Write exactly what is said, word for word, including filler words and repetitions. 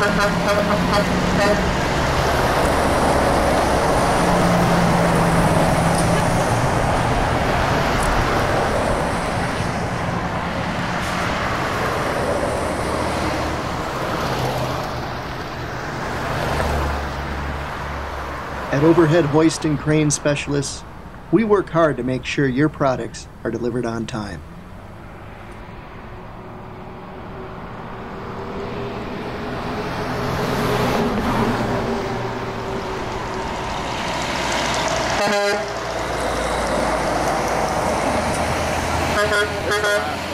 At Overhead Hoist and Crane Specialists, we work hard to make sure your products are delivered on time. Uh-huh, uh-huh.